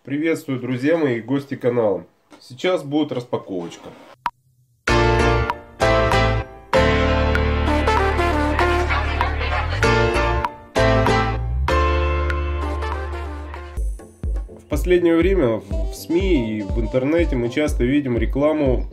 Приветствую, друзья мои и гости канала. Сейчас будет распаковочка. В последнее время в СМИ и в интернете мы часто видим рекламу,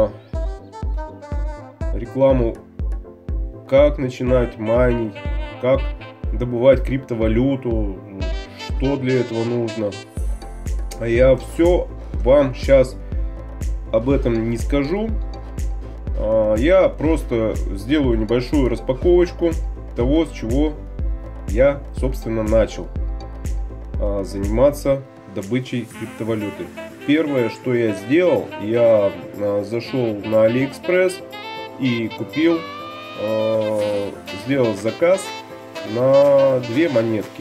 как начинать майнить, как добывать криптовалюту, что для этого нужно. А я все вам сейчас об этом не скажу. Я просто сделаю небольшую распаковочку того, с чего я, собственно, начал заниматься добычей криптовалюты. Первое, что я сделал, я зашел на AliExpress и купил, сделал заказ на две монетки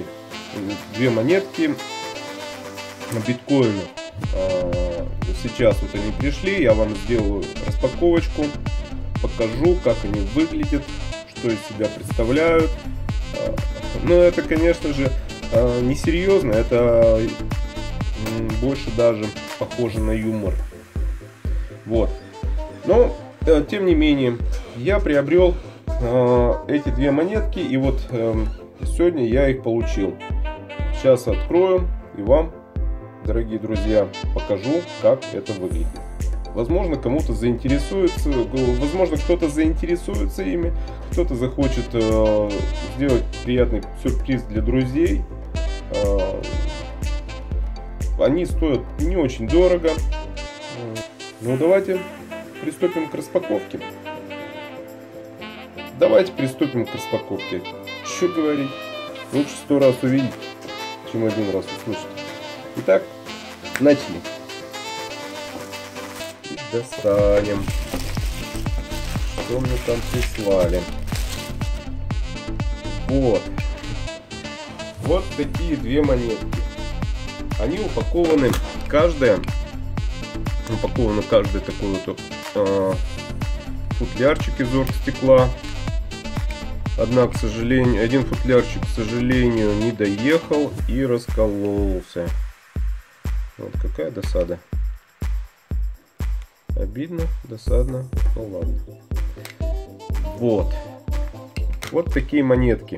биткоина. Сейчас вот они пришли, я вам сделаю распаковочку, покажу, как они выглядят, что из себя представляют. Но это, конечно же, не серьезно, это больше даже похоже на юмор. Вот. Но тем не менее, я приобрел эти две монетки, и вот сегодня я их получил. Сейчас открою и вам, дорогие друзья, покажу, как это выглядит. Возможно, кому-то заинтересуется, возможно, кто-то заинтересуется ими, кто-то захочет сделать приятный сюрприз для друзей. Они стоят не очень дорого. Ну, давайте приступим к распаковке. Давайте приступим к распаковке. Что говорить? Лучше 100 раз увидеть, чем один раз услышать. Итак, начали. И достанем. Что мне там прислали? Вот такие две монетки. Они упакованы, каждая такой вот футлярчик из оргстекла. Однако, к сожалению, один футлярчик, к сожалению, не доехал и раскололся. Вот какая досада. Обидно, досадно, ну ладно. Вот такие монетки.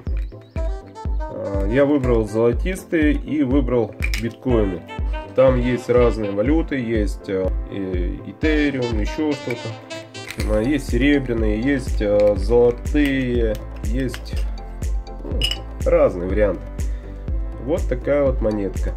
Я выбрал золотистые и выбрал биткоины. Там есть разные валюты, есть Ethereum, еще что-то. Есть серебряные, есть золотые, есть разные варианты. Вот такая вот монетка.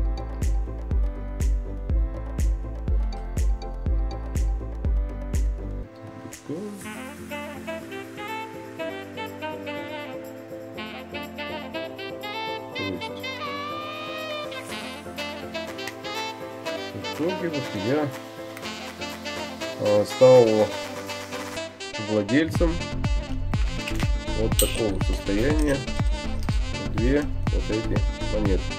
В итоге вот я стал владельцем вот такого состояния две вот эти монетки.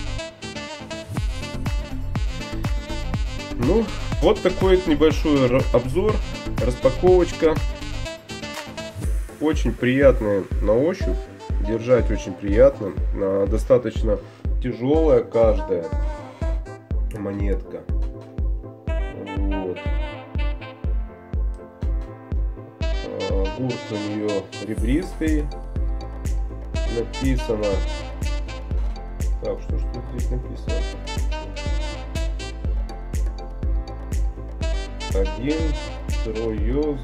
Ну, вот такой небольшой обзор, распаковочка. Очень приятная на ощупь, держать очень приятно, достаточно тяжелая каждая монетка. Вот. Гурт у нее ребристый. Написано. Так, что здесь написано? 1 Троёс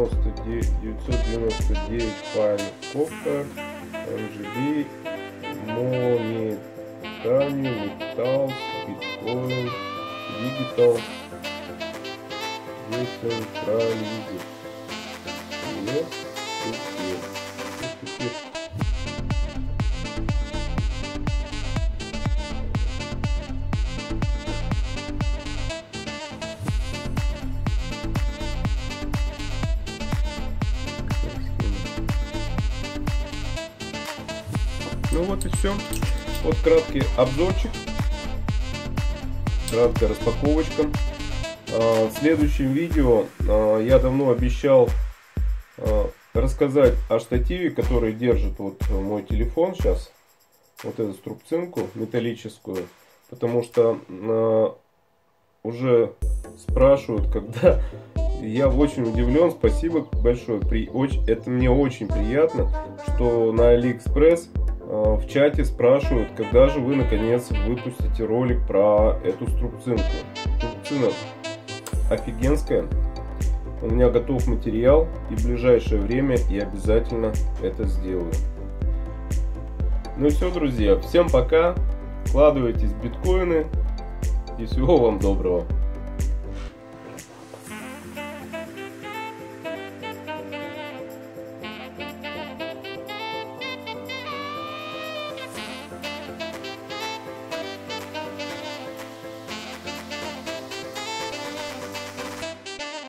999 файл коптер MGB Монетаниум Металл Биткоин Digital Decentralized. Ну вот и все. Вот краткий обзорчик, краткая распаковочка. В следующем видео я давно обещал рассказать о штативе, который держит вот мой телефон сейчас. Вот эту струбцинку металлическую. потому что уже спрашивают, когда. Я очень удивлен, спасибо большое. Это мне очень приятно, что на Алиэкспресс в чате спрашивают, когда же вы наконец выпустите ролик про эту струбцинку. Струбцина офигенская. У меня готов материал, и в ближайшее время я обязательно это сделаю. Ну и все, друзья. Всем пока. Вкладывайтесь в биткоины. И всего вам доброго.